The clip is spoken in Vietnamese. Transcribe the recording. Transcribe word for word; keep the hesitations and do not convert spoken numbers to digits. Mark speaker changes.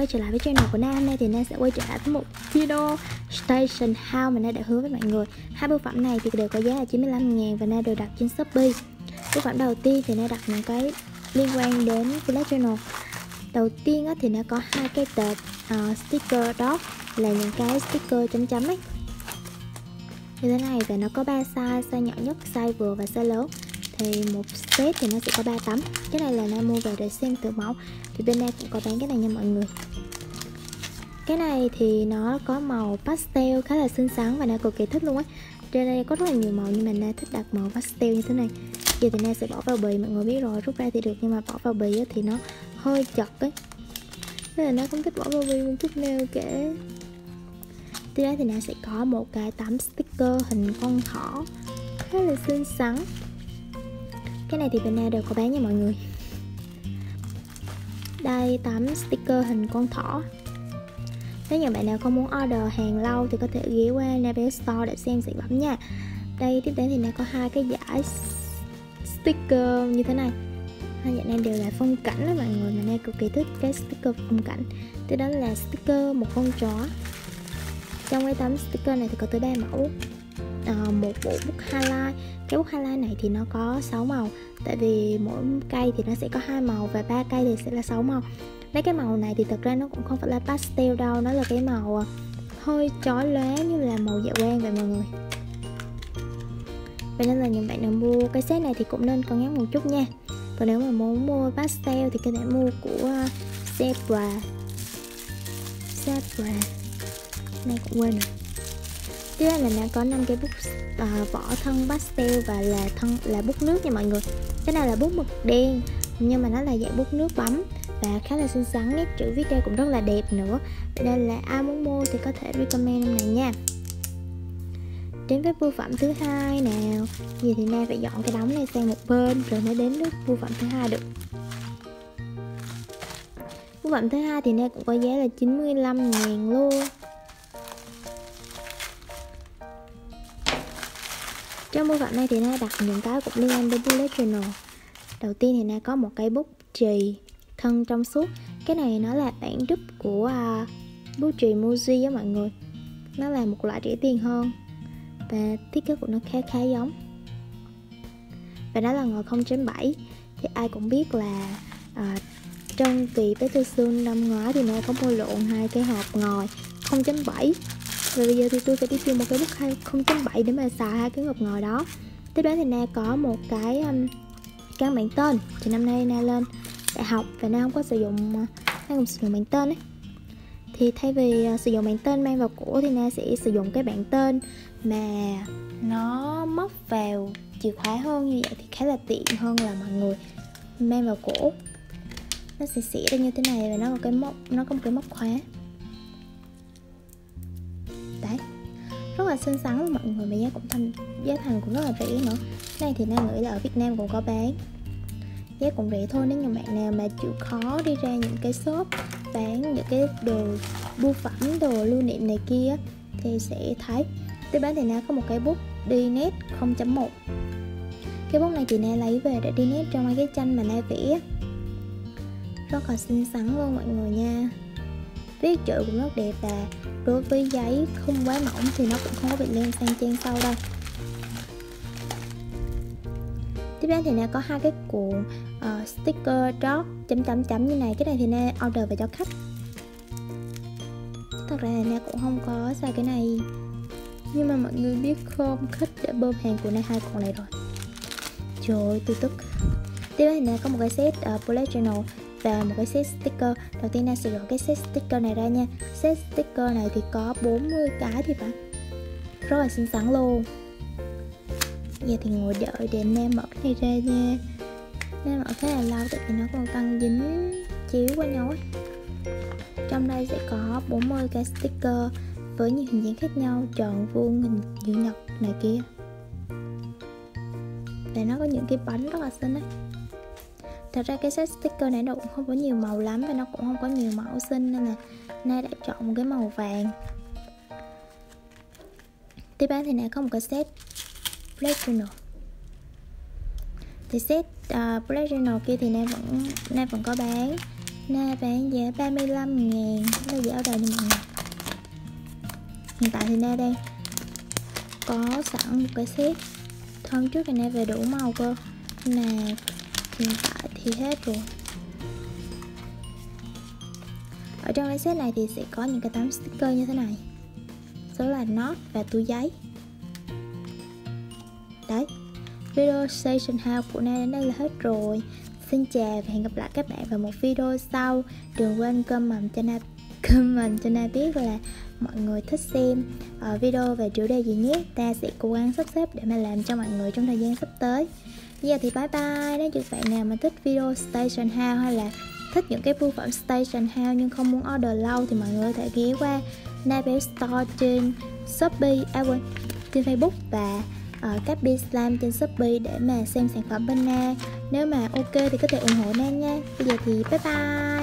Speaker 1: quay trở lại với channel của Na. Hôm nay thì Na sẽ quay trở lại với một video Station House mà Na đã hứa với mọi người. Hai bưu phẩm này thì đều có giá là chín mươi lăm ngàn và Na đều đặt trên Shopee. Bưu phẩm đầu tiên thì Na đặt những cái liên quan đến Bullet Journal. Đầu tiên á, thì Na có hai cái tệp uh, sticker, đó là những cái sticker chấm chấm ấy như thế này, và nó có ba size, size nhỏ nhất, size vừa và size lớn. Thì một set thì nó sẽ có ba tấm. Cái này là Na mua về để xem thử mẫu. Thì bên Na cũng có bán cái này nha mọi người. Cái này thì nó có màu pastel khá là xinh xắn và Na cực kỳ thích luôn á. Trên đây có rất là nhiều màu nhưng mà Na thích đặt màu pastel như thế này. Giờ thì Na sẽ bỏ vào bì, mọi người biết rồi, rút ra thì được nhưng mà bỏ vào bì thì nó hơi chật ấy. Thế là Na không thích bỏ vào bì một chút nào cả. Tiếp đó thì Na sẽ có một cái tấm sticker hình con thỏ khá là xinh xắn. Cái này thì bên Na đều có bán nha mọi người. Đây, tấm sticker hình con thỏ. Nếu như bạn nào không muốn order hàng lâu thì có thể ghé qua Navel Store để xem sản phẩm nha. Đây, tiếp đến thì Na có hai cái giải sticker như thế này. Hai giải này đều là phong cảnh đó mọi người, mà Na cực kỳ thích cái sticker phong cảnh. Tiếp đó là sticker một con chó. Trong cái tấm sticker này thì có tới ba mẫu. À, một bộ bút highlight. Cái bút highlight này thì nó có sáu màu, tại vì mỗi cây thì nó sẽ có hai màu và ba cây thì sẽ là sáu màu. Đấy, cái màu này thì thật ra nó cũng không phải là pastel đâu, nó là cái màu hơi chói lóa như là màu dạ quang vậy mọi người. Vậy nên là những bạn nào mua cái set này thì cũng nên cân nhắc một chút nha. Còn nếu mà muốn mua pastel thì có thể mua của Zebra. Zebra này cũng quên rồi. Tiếp theo là đã có năm cái bút uh, vỏ thân pastel và là thân là bút nước nha mọi người. Cái này là bút mực đen nhưng mà nó là dạng bút nước bấm và khá là xinh xắn, nét chữ viết ra cũng rất là đẹp nữa. Vậy nên là ai muốn mua thì có thể recommend em này nha. Đến với bưu phẩm thứ hai nào. Giờ thì Na phải dọn cái đống này sang một bên rồi mới đến với bưu phẩm thứ hai được. Bưu phẩm thứ hai thì Na cũng có giá là chín mươi lăm ngàn luôn. Trong bưu phẩm này thì Na đặt những cái cũng liên quan đến Bullet Journal. Đầu tiên thì Na có một cái bút chì thân trong suốt. Cái này nó là bản đúc của uh, bút chì Muji á mọi người. Nó là một loại rẻ tiền hơn và thiết kế của nó khá khá giống. Và nó là ngòi không chấm bảy. Thì ai cũng biết là uh, trong kỳ Tết Tư Xuân năm ngoái thì Na có mua lộn hai cái hộp ngòi không chấm bảy. Và bây giờ thì tôi sẽ đi tìm một cái bút không chấm bảy để mà xài hai cái hộp ngòi đó. Tiếp đó thì Na có một cái um, căn bản tên. Thì năm nay Na lên đại học và Na không có sử dụng Na không sử dụng bản tên ấy. Thì thay vì uh, sử dụng bản tên mang vào cổ thì Na sẽ sử dụng cái bản tên mà nó móc vào chìa khóa hơn, như vậy thì khá là tiện hơn là mọi người mang vào cổ. Nó sẽ xẻ ra như thế này và nó có cái móc, nó có một cái móc khóa. Đấy, rất là xinh xắn luôn mọi người, mà giá cũng thành giá thành cũng rất là rẻ nữa. Cái này thì Na nghĩ là ở Việt Nam cũng có bán, giá cũng rẻ thôi. Nếu như bạn nào mà chịu khó đi ra những cái shop bán những cái đồ bưu phẩm, đồ lưu niệm này kia thì sẽ thấy. Tiếp đến thì Na có một cái bút đi nét không chấm một. Cái bút này thì Na lấy về để đi nét trong mấy cái tranh mà Na vẽ, rất là xinh xắn luôn mọi người nha. Viết chữ cũng rất đẹp và đối với giấy không quá mỏng thì nó cũng không có bị lên sang trang sau đâu. Tiếp đến thì Na có hai cái cuộn uh, sticker dot chấm chấm chấm như này. Cái này thì Na order về cho khách. Thật ra là Na cũng không có xài cái này, nhưng mà mọi người biết không, khách đã bơm hàng của Na hai cuộn này rồi. Trời ơi, tôi tức. Tiếp đến thì Na có một cái set uh, Bullet Journal và một cái set sticker. Đầu tiên Na sử dụng cái set sticker này ra nha. Set sticker này thì có bốn mươi cái thì phải, rất là xinh xắn luôn. Giờ thì ngồi đợi để Na mở cái này ra nha. Na mở khá là lâu tại vì nó còn tăng dính chiếu qua nhau ấy. Trong đây sẽ có bốn mươi cái sticker với nhiều hình dáng khác nhau, tròn, vuông, hình chữ nhật này kia. Và nó có những cái bánh rất là xinh ấy. Thật ra cái set sticker này nó cũng không có nhiều màu lắm và nó cũng không có nhiều mẫu xinh, nên là Na đã chọn một cái màu vàng. Tiếp đến thì Na có một cái set Bullet Journal. Thì set uh, Bullet Journal kia thì Na vẫn Na vẫn có bán Na bán giá ba mươi lăm ngàn. Đây giá order nha mọi người. Hiện tại thì Na đang có sẵn một cái set. Hôm trước thì Na về đủ màu cơ, là hiện tại thì hết rồi. Ở trong cái set này thì sẽ có những cái tấm sticker như thế này, số là nốt và túi giấy. Đấy, video Station House của Na đến đây là hết rồi. Xin chào và hẹn gặp lại các bạn vào một video sau. Đừng quên comment cho Na comment cho Na biết là mọi người thích xem uh, video về chủ đề gì nhé. Ta sẽ cố gắng sắp xếp để mà làm cho mọi người trong thời gian sắp tới. Bây giờ thì bye bye. Nếu như bạn nào mà thích video Station House hay là thích những cái bưu phẩm Station House nhưng không muốn order lâu thì mọi người có thể ghé qua Nabel Store trên Shopee, à quên, trên Facebook và uh, các Bizlam trên Shopee để mà xem sản phẩm bên Na. Nếu mà ok thì có thể ủng hộ Na nha. Bây giờ thì bye bye.